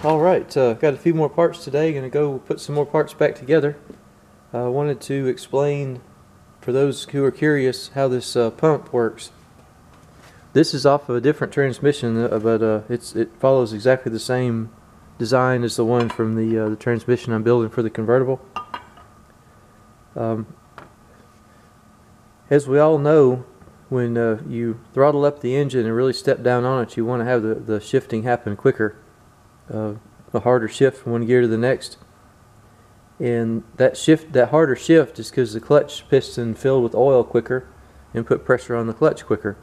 Alright, got a few more parts today. Gonna go put some more parts back together. I wanted to explain, for those who are curious, how this pump works. This is off of a different transmission, but it follows exactly the same design as the one from the transmission I'm building for the convertible. As we all know, when you throttle up the engine and really step down on it, you want to have the shifting happen quicker. A harder shift from one gear to the next, and that harder shift is because the clutch piston filled with oil quicker and put pressure on the clutch quicker.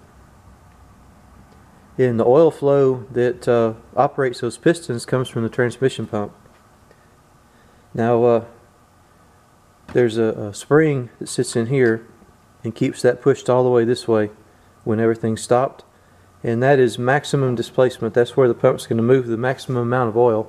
And the oil flow that operates those pistons comes from the transmission pump. Now there's a spring that sits in here and keeps that pushed all the way this way when everything's stopped. And that is maximum displacement. That's where the pump's going to move the maximum amount of oil.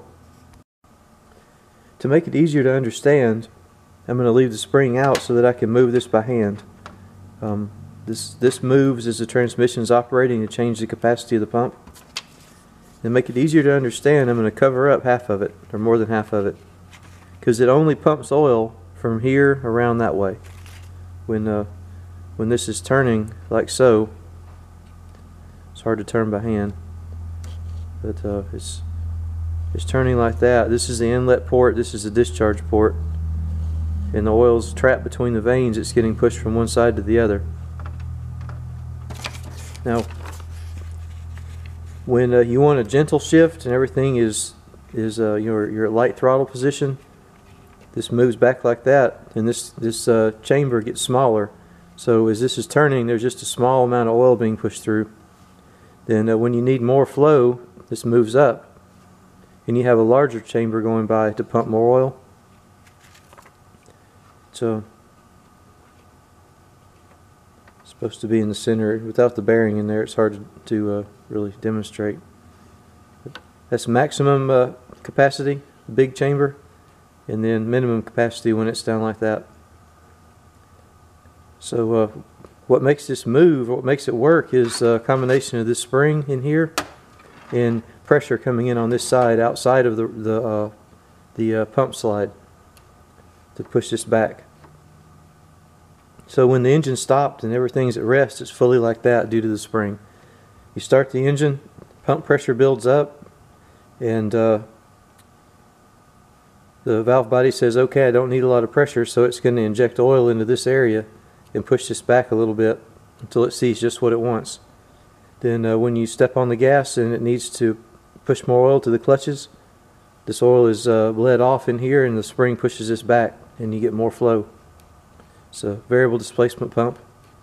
To make it easier to understand, I'm going to leave the spring out so that I can move this by hand. This moves as the transmission is operating to change the capacity of the pump. To make it easier to understand, I'm going to cover up half of it, or more than half of it, because it only pumps oil from here around that way. When this is turning like so, it's hard to turn by hand, but it's turning like that. This is the inlet port, this is the discharge port, and the oil's trapped between the vanes. It's getting pushed from one side to the other. Now, when you want a gentle shift and everything is you're at light throttle position, this moves back like that, and this chamber gets smaller. So as this is turning, there's just a small amount of oil being pushed through. Then when you need more flow, this moves up, and you have a larger chamber going by to pump more oil. So it's supposed to be in the center. Without the bearing in there, it's hard to really demonstrate. That's maximum capacity, big chamber, and then minimum capacity when it's down like that. So what makes this move, what makes it work, is a combination of this spring in here and pressure coming in on this side outside of the pump slide to push this back. So when the engine stopped and everything's at rest, it's fully like that due to the spring. You start the engine, pump pressure builds up, and the valve body says, okay, I don't need a lot of pressure, so it's going to inject oil into this area and push this back a little bit until it sees just what it wants. Then when you step on the gas and it needs to push more oil to the clutches, this oil is bled off in here, and the spring pushes this back and you get more flow. It's a variable displacement pump.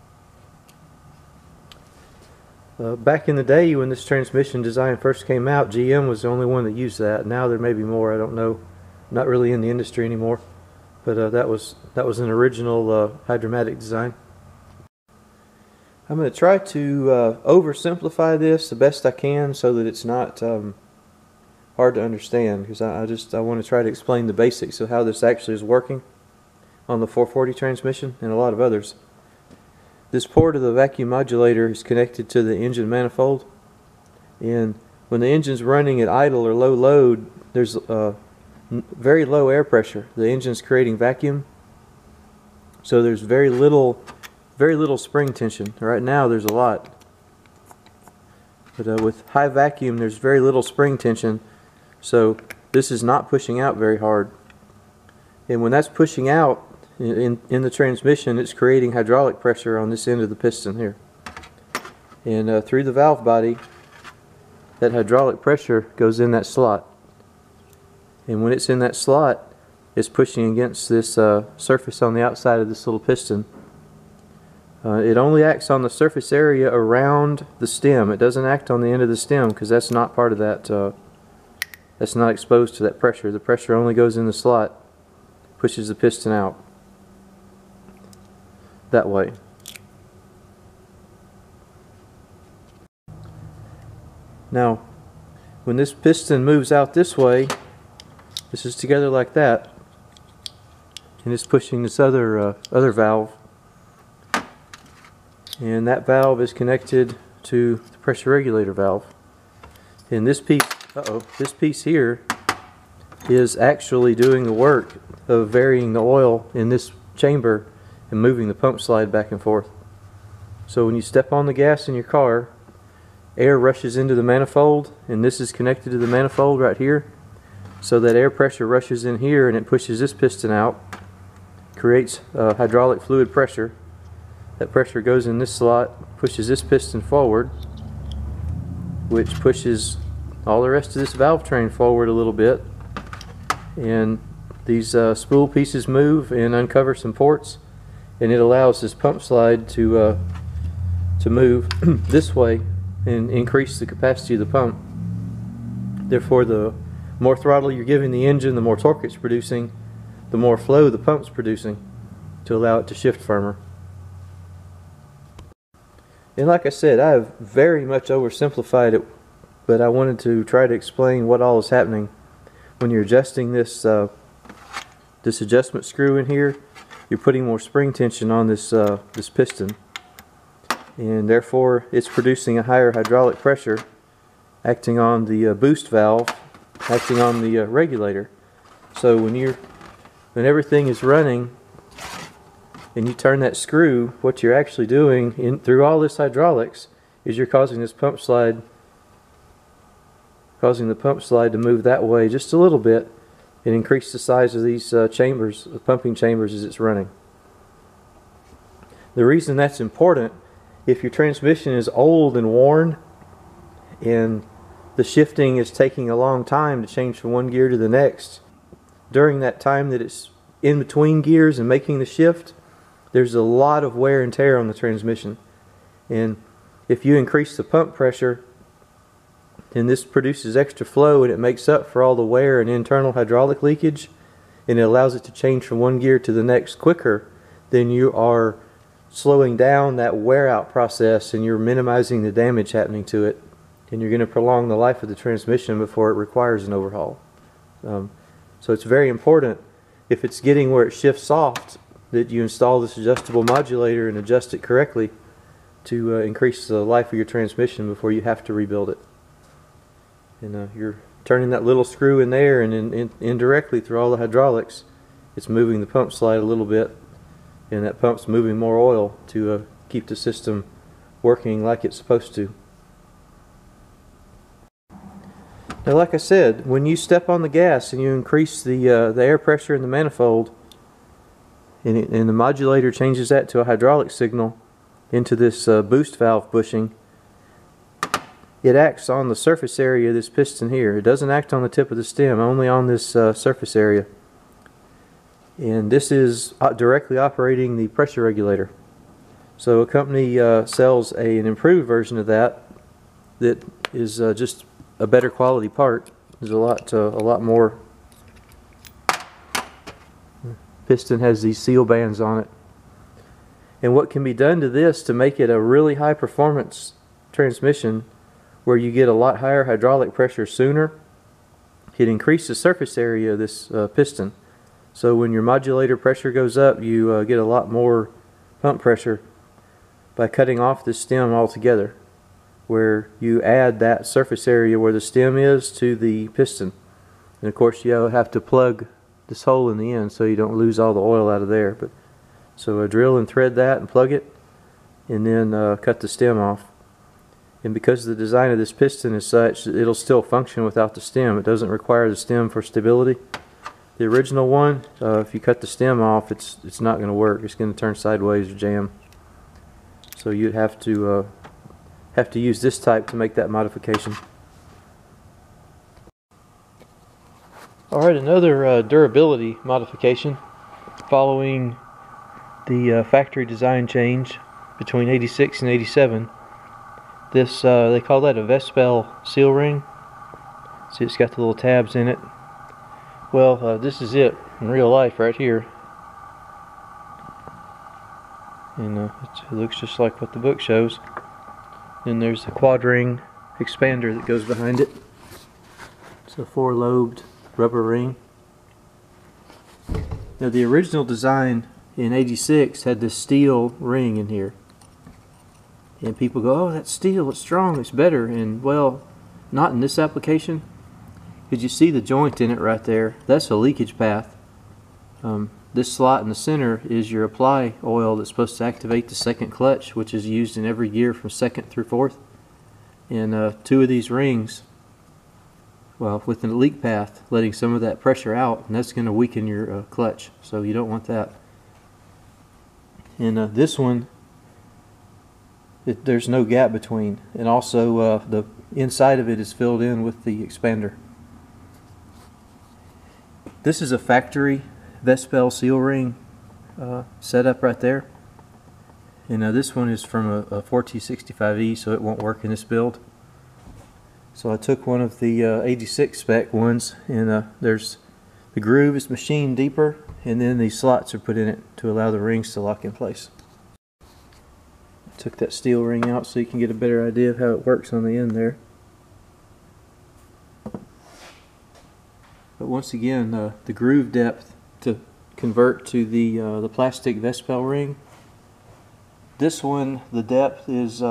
Back in the day when this transmission design first came out, GM was the only one that used that. Now there may be more, I don't know. Not really in the industry anymore. But that was an original hydromatic design. I'm going to try to oversimplify this the best I can so that it's not hard to understand, because I want to try to explain the basics of how this actually is working on the 440 transmission and a lot of others. This port of the vacuum modulator is connected to the engine manifold, and when the engine's running at idle or low load, there's very low air pressure. The engine's creating vacuum, so there's very little spring tension. Right now there's a lot, but with high vacuum there's very little spring tension, so this is not pushing out very hard. And when that's pushing out in the transmission, it's creating hydraulic pressure on this end of the piston here, and through the valve body, that hydraulic pressure goes in that slot. And when it's in that slot, it's pushing against this surface on the outside of this little piston. It only acts on the surface area around the stem. It doesn't act on the end of the stem, because that's not part of that. That's not exposed to that pressure. The pressure only goes in the slot, pushes the piston out that way. Now, when this piston moves out this way, this is together like that, and it's pushing this other valve, and that valve is connected to the pressure regulator valve. And this piece, this piece here is actually doing the work of varying the oil in this chamber and moving the pump slide back and forth. So when you step on the gas in your car, air rushes into the manifold, and this is connected to the manifold right here. So that air pressure rushes in here and it pushes this piston out, creates hydraulic fluid pressure. That pressure goes in this slot, pushes this piston forward, which pushes all the rest of this valve train forward a little bit. And these spool pieces move and uncover some ports, and it allows this pump slide to move this way and increase the capacity of the pump. Therefore, the more throttle you're giving the engine, the more torque it's producing, the more flow the pump's producing to allow it to shift firmer. And like I said, I've very much oversimplified it, but I wanted to try to explain what all is happening when you're adjusting this this adjustment screw in here. You're putting more spring tension on this this piston, and therefore it's producing a higher hydraulic pressure, acting on the boost valve, acting on the regulator. So when everything is running and you turn that screw, what you're actually doing through all this hydraulics is you're causing this pump slide, causing the pump slide to move that way just a little bit and increase the size of these chambers, the pumping chambers, as it's running. The reason that's important, if your transmission is old and worn and the shifting is taking a long time to change from one gear to the next, during that time that it's in between gears and making the shift, there's a lot of wear and tear on the transmission. And if you increase the pump pressure, then this produces extra flow and it makes up for all the wear and internal hydraulic leakage, and it allows it to change from one gear to the next quicker. Then you are slowing down that wear out process and you're minimizing the damage happening to it, and you're going to prolong the life of the transmission before it requires an overhaul. So it's very important, if it's getting where it shifts soft, that you install this adjustable modulator and adjust it correctly to increase the life of your transmission before you have to rebuild it. And you're turning that little screw in there, and indirectly through all the hydraulics, it's moving the pump slide a little bit, and that pump's moving more oil to keep the system working like it's supposed to. Now, like I said, when you step on the gas and you increase the air pressure in the manifold, and the modulator changes that to a hydraulic signal into this boost valve bushing, it acts on the surface area of this piston here. It doesn't act on the tip of the stem, only on this surface area. And this is directly operating the pressure regulator. So a company sells an improved version of that is just a better quality part. There's a lot more. Piston has these seal bands on it. And what can be done to this to make it a really high performance transmission, where you get a lot higher hydraulic pressure sooner, it increases the surface area of this piston. So when your modulator pressure goes up, you get a lot more pump pressure by cutting off the stem altogether, where you add that surface area where the stem is to the piston. And of course you have to plug this hole in the end so you don't lose all the oil out of there. But so drill and thread that and plug it, and then cut the stem off. And because the design of this piston is such that it'll still function without the stem, it doesn't require the stem for stability. The original one, if you cut the stem off, it's not going to work. It's going to turn sideways or jam. So you'd have to use this type to make that modification. Alright, another durability modification following the factory design change between 86 and 87. This, they call that a Vespel seal ring. See, it's got the little tabs in it. Well, this is it in real life right here. And it looks just like what the book shows. Then there's the quad ring expander that goes behind it. It's a 4-lobed rubber ring. Now, the original design in 86 had this steel ring in here. And people go, oh, that's steel, it's strong, it's better. And well, not in this application. Did you see the joint in it right there? That's a leakage path. This slot in the center is your apply oil that's supposed to activate the second clutch, which is used in every gear from second through fourth. And two of these rings, well, with a leak path, letting some of that pressure out, and that's going to weaken your clutch, so you don't want that. And this one, there's no gap between, and also the inside of it is filled in with the expander. This is a factory Vespel seal ring setup right there, and this one is from a 4T65E, so it won't work in this build. So I took one of the 86 spec ones, and there's the groove is machined deeper, and then these slots are put in it to allow the rings to lock in place. Took that steel ring out so you can get a better idea of how it works on the end there. But once again, the groove depth to convert to the plastic Vespel ring. This one, the depth is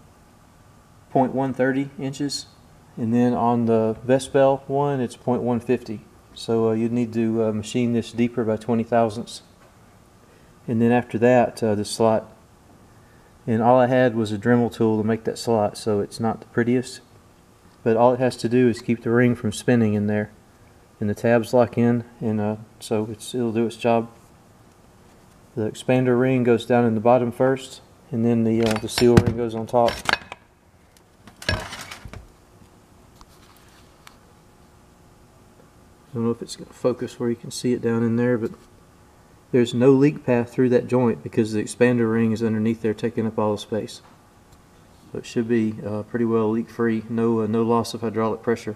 0.130 inches, and then on the Vespel one, it's 0.150. So you'd need to machine this deeper by 20 thousandths. And then after that, the slot. And all I had was a Dremel tool to make that slot, so it's not the prettiest. But all it has to do is keep the ring from spinning in there. And the tabs lock in, and so it'll do its job. The expander ring goes down in the bottom first, and then the seal ring goes on top. I don't know if it's going to focus where you can see it down in there, but there's no leak path through that joint because the expander ring is underneath there taking up all the space. So it should be pretty well leak free, no loss of hydraulic pressure.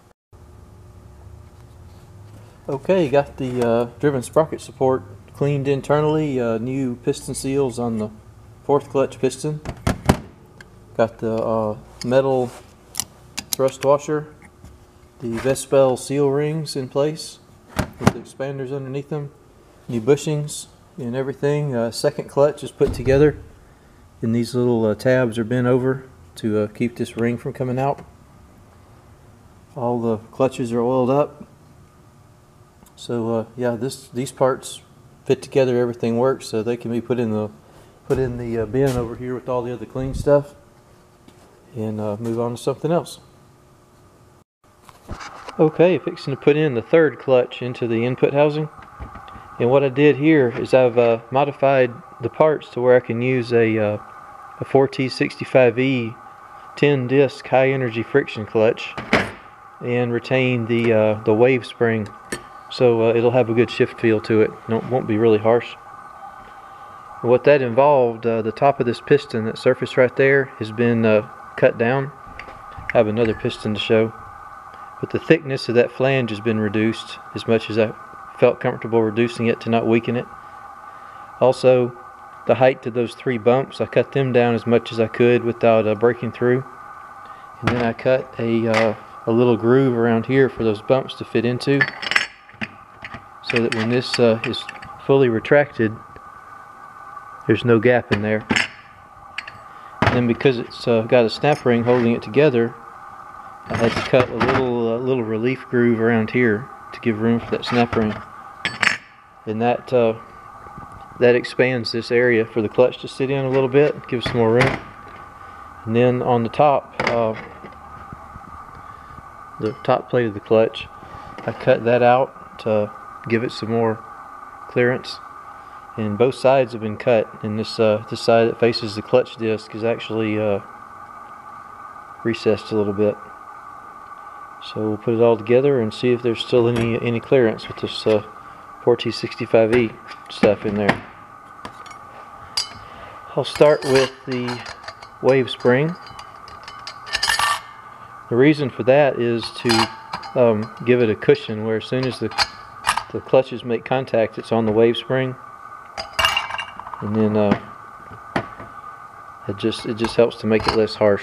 Okay, got the driven sprocket support cleaned internally, new piston seals on the fourth clutch piston. Got the metal thrust washer, the Vespel seal rings in place with the expanders underneath them, new bushings and everything. Second clutch is put together, and these little tabs are bent over to keep this ring from coming out. All the clutches are oiled up. So yeah, these parts fit together. Everything works, so they can be put in the bin over here with all the other clean stuff, and move on to something else. Okay, fixing to put in the third clutch into the input housing. And what I did here is I've modified the parts to where I can use a 4T65E 10 disc high energy friction clutch and retain the wave spring. So it'll have a good shift feel to it. Won't be really harsh. What that involved, the top of this piston, that surface right there, has been cut down. I have another piston to show. But the thickness of that flange has been reduced as much as I felt comfortable reducing it to not weaken it. Also, the height of those three bumps, I cut them down as much as I could without breaking through. And then I cut a little groove around here for those bumps to fit into, so that when this is fully retracted, there's no gap in there. And then because it's got a snap ring holding it together, I had to cut a little relief groove around here to give room for that snap ring. And that expands this area for the clutch to sit in a little bit, gives some more room. And then on the top plate of the clutch, I cut that out to give it some more clearance, and both sides have been cut, and this side that faces the clutch disc is actually recessed a little bit. So we'll put it all together and see if there's still any clearance with this 4T65E stuff in there. I'll start with the wave spring. The reason for that is to give it a cushion where as soon as the clutches make contact, it's on the wave spring, and then it just helps to make it less harsh.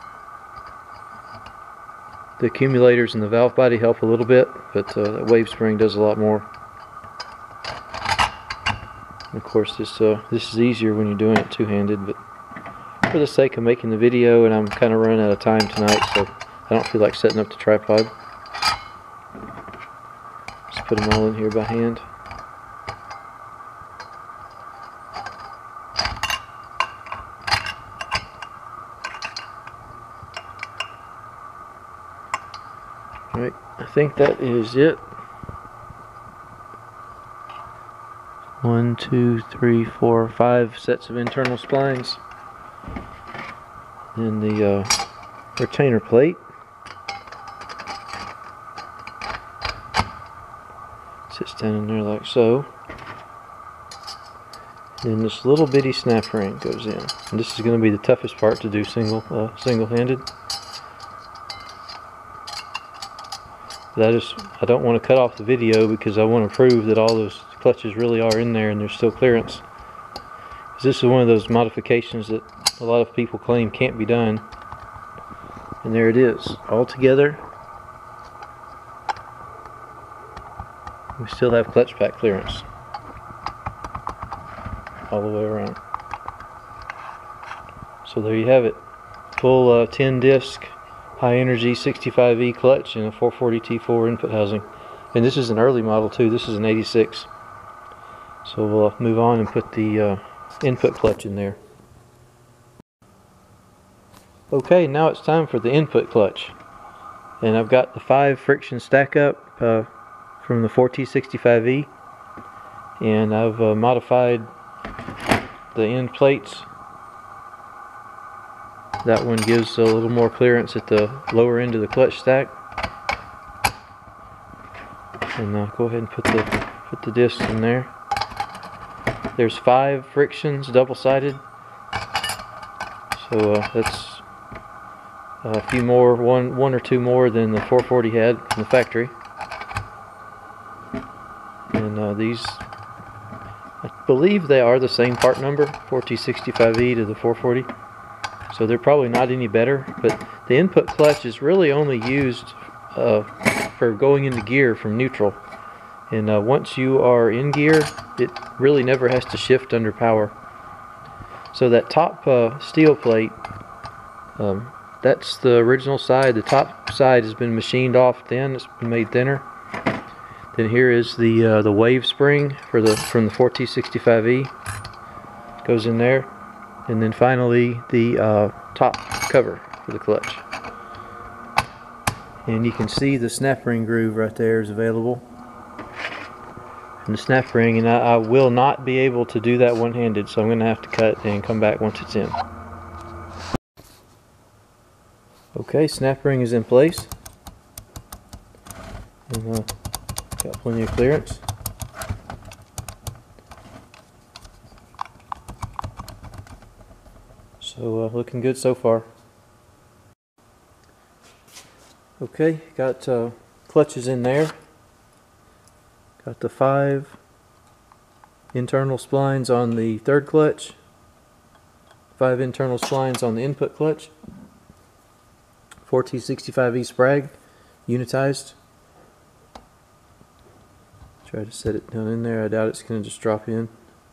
The accumulators and the valve body help a little bit, but the wave spring does a lot more. And of course, this is easier when you're doing it two-handed, but for the sake of making the video, and I'm kind of running out of time tonight, so I don't feel like setting up the tripod. put them all in here by hand. Alright, I think that is it. 1, 2, 3, 4, 5 sets of internal splines. And the retainer plate. Sits down in there like so. Then this little bitty snap ring goes in. And this is going to be the toughest part to do single-handed. I don't want to cut off the video because I want to prove that all those clutches really are in there and there's still clearance. Because this is one of those modifications that a lot of people claim can't be done. And there it is, all together. We still have clutch pack clearance all the way around. So there you have it. Full 10 disc, high energy 65E clutch and a 440 T4 input housing. And this is an early model too, this is an 86. So we'll move on and put the input clutch in there. Okay, now it's time for the input clutch. And I've got the 5 friction stack up from the 4T65E. And I've modified the end plates. That one gives a little more clearance at the lower end of the clutch stack. And go ahead and put the discs in there. There's 5 frictions, double-sided. So that's a few more, one or two more than the 440 had in the factory. And these, I believe they are the same part number, 4T65E to the 440. So they're probably not any better, but the input clutch is really only used for going into gear from neutral. And once you are in gear, it really never has to shift under power. So that top steel plate, that's the original side. The top side has been machined off thin. It's been made thinner. Then here is the wave spring from the 4T65E. Goes in there. And then finally the top cover for the clutch. And you can see the snap ring groove right there is available. And the snap ring, and I will not be able to do that one-handed, so I'm going to have to cut and come back once it's in. Okay, snap ring is in place. And got plenty of clearance. So looking good so far. Okay, got clutches in there. Got the 5 internal splines on the third clutch, 5 internal splines on the input clutch, 4T65E sprag, unitized. Try to set it down in there. I doubt it's going to just drop in.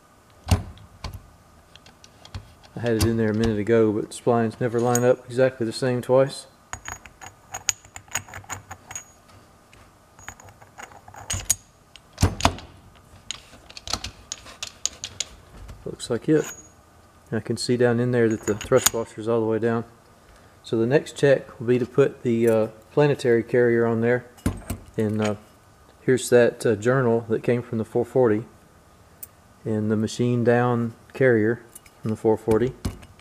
I had it in there a minute ago, but the splines never line up exactly the same twice. Looks like it. I can see down in there that the thrust washer is all the way down. So the next check will be to put the planetary carrier on there. And here's that journal that came from the 440. And the machine down carrier from the 440.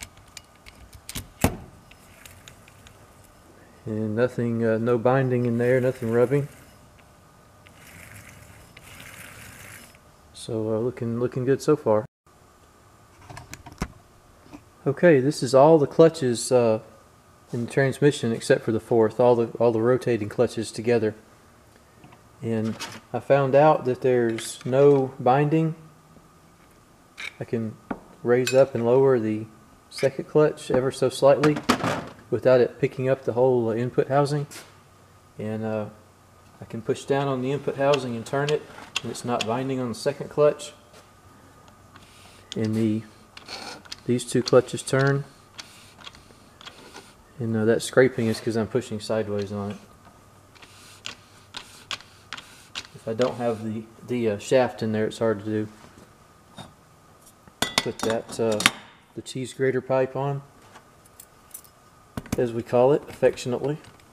And nothing, no binding in there, nothing rubbing. So looking good so far. Okay, this is all the clutches in the transmission except for the fourth, all the rotating clutches together. And I found out that there's no binding. I can raise up and lower the second clutch ever so slightly without it picking up the whole input housing. And I can push down on the input housing and turn it, and it's not binding on the second clutch. And these two clutches turn, and that scraping is because I'm pushing sideways on it. if I don't have the shaft in there, it's hard to do. Put that the cheese grater pipe on, as we call it affectionately.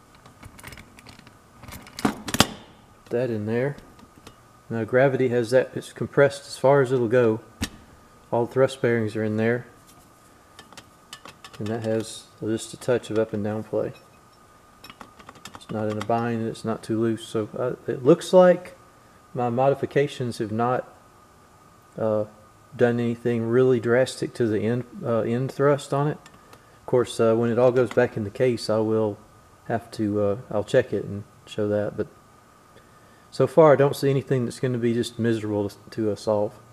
Put that in there. Now gravity has that, it's compressed as far as it'll go. All the thrust bearings are in there, and that has just a touch of up and down play. It's not in a bind and it's not too loose, so it looks like my modifications have not done anything really drastic to the end thrust on it. Of course, when it all goes back in the case, I will have to I'll check it and show that, but so far I don't see anything that's going to be just miserable to solve.